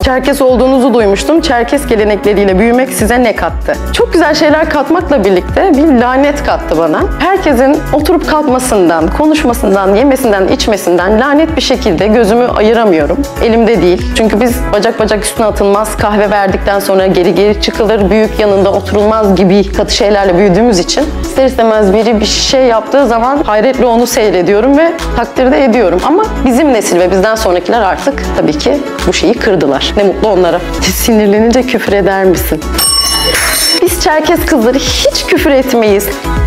Çerkes olduğunuzu duymuştum. Çerkes gelenekleriyle büyümek size ne kattı? Çok güzel şeyler katmakla birlikte bir lanet kattı bana. Herkesin oturup kalkmasından, konuşmasından, yemesinden, içmesinden lanet bir şekilde gözümü ayıramıyorum. Elimde değil. Çünkü biz bacak bacak üstüne atılmaz, kahve verdikten sonra geri çıkılır, büyük yanında oturulmaz gibi katı şeylerle büyüdüğümüz için ister istemez biri bir şey yaptığı zaman hayretle onu seyrediyorum ve takdir de ediyorum. Ama bizim nesil ve bizden sonrakiler artık tabii ki bu şeyi kırdılar. Ne mutlu onlara. Sinirlenince küfür eder misin? Biz Çerkes kızları hiç küfür etmeyiz.